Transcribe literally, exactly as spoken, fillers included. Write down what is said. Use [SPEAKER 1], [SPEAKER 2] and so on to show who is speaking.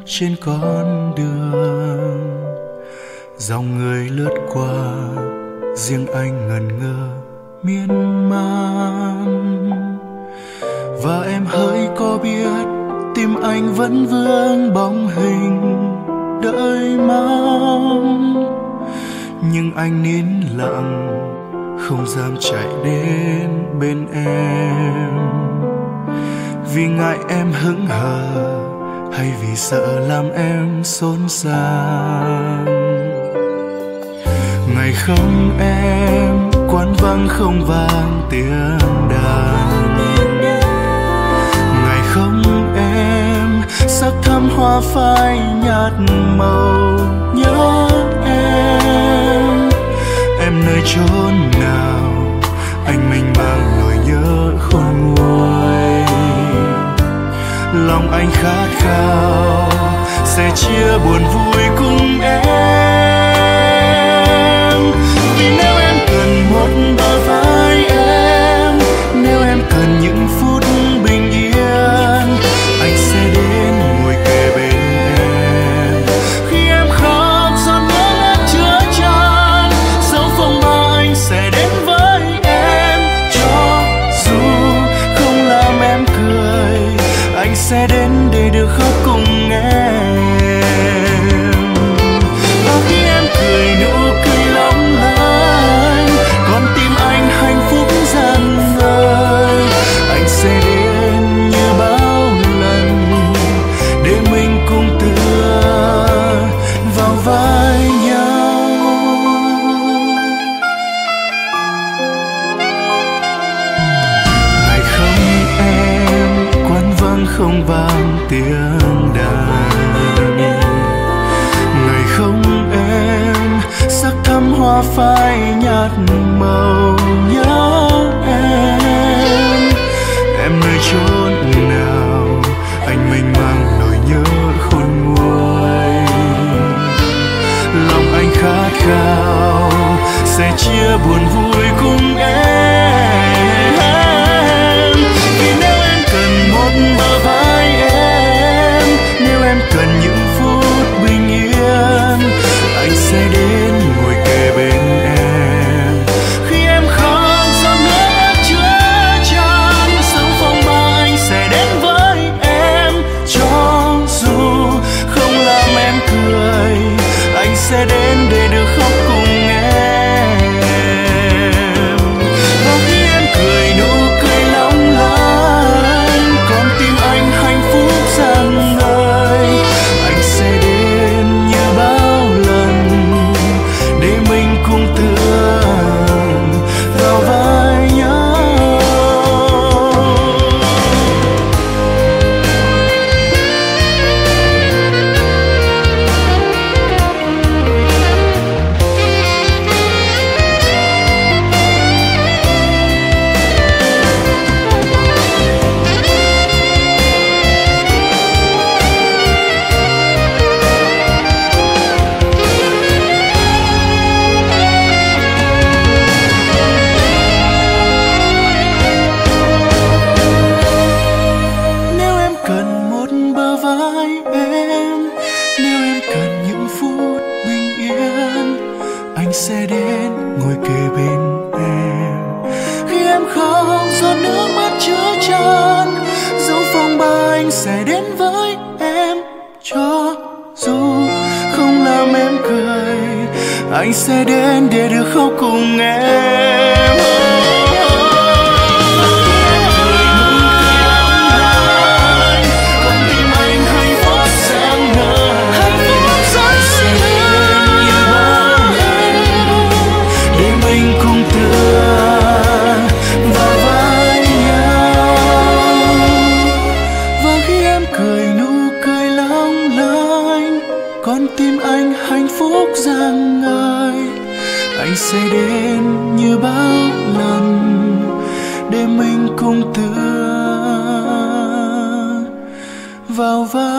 [SPEAKER 1] trên con đường. Dòng người lướt qua, riêng anh ngẩn ngơ miên man. Và em hỡi có biết tim anh vẫn vương bóng hình đợi mong, nhưng anh nín lặng không dám chạy đến bên em, vì ngại em hững hờ hay vì sợ làm em xốn xang. Ngày không em, quán vắng không vang tiếng đàn. Ngày không em, sắc thắm hoa phai nhạt màu nhớ em. Em nơi chốn nào, anh mênh mang nỗi nhớ khôn nguôi. Lòng anh khát khao sẽ chia buồn vui cùng em. Vì nếu em cần một bờ vai em, nếu em cần những phút bình yên, anh sẽ đến ngồi kề bên em. Khi em khóc giọt nước mắt chứa chan, dấu phong ba anh sẽ đến với em. Cho dù không làm em cười, anh sẽ đến để được khóc cùng em. Và khi em cười nụ cười long lanh, con tim anh hạnh phúc rạng ngời. Anh sẽ đến như bao lần để mình cùng tựa vào vai nhau. Ngày không em, quán vắng không vang tiếng đàn. Ngày không em, sắc thắm hoa phai nhạt màu nhớ em. Em nơi chốn nào, anh mênh mang nỗi nhớ khôn nguôi. Lòng anh khát khao sẽ chia buồn vui cùng em. Vì nếu em cần một bờ vai em, nếu em cần những phút bình yên, anh sẽ đến ngồi kề bên em. Khi em khóc giọt nước mắt chứa chan, dấu phong ba anh sẽ đến với em. Cho dù không làm em cười, anh sẽ đến để được khóc cùng em. Và khi em cười nụ cười long lanh, con tim anh hạnh phúc rạng ngời. Anh sẽ đến như bao lần để mình cùng tựa vào vai nhau. Nếu em cần một bờ vai em, nếu em cần những phút bình yên, anh sẽ đến ngồi kề bên em. Khi em khóc giọt nước mắt chứa chan, dấu phong ba anh sẽ đến với em. Cho dù không làm em cười, anh sẽ đến để được khóc cùng em. Con tim anh hạnh phúc rạng ngời. Anh sẽ đến như bao lần để mình cùng tựa vào vai nhau. Và khi em cười nụ cười long lanh, con tim anh hạnh phúc rạng ngời. Anh sẽ đến như bao lần để mình cùng tựa vào vai